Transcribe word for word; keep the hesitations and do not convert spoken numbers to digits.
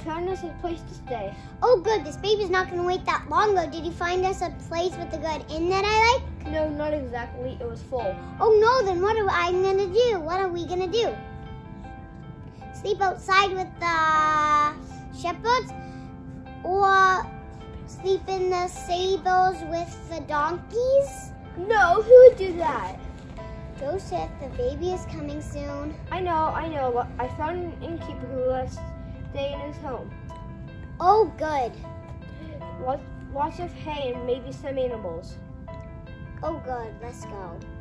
found us a place to stay. Oh, good. This baby's not going to wait that long, though. Did you find us a place with a good inn that I like? No, not exactly. It was full. Oh, no. Then what am I going to do? What are we going to do? Sleep outside with the shepherds? Or sleep in the stables with the donkeys? No, who would do that? Joseph, the baby is coming soon. I know, I know. But I found an innkeeper who let us stay in his home. Oh, good. Lots, lots of hay and maybe some animals. Oh, good. Let's go.